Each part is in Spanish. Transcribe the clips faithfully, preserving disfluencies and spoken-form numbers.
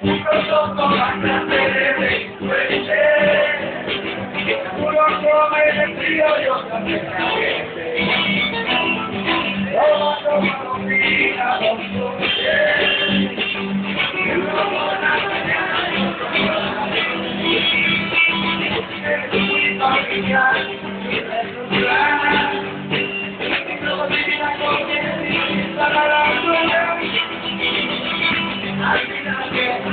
Nosotros bastante delincuentes, uno come el frío y otro se caliente. Todos somos los días, los dulces, y uno por la mañana y otro por la noche. Es muy familiar, y resulta, y no olvida con él, para la soledad. Al final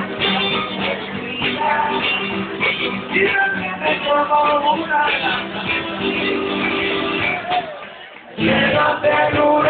y me como una lanza. Quiero hacer una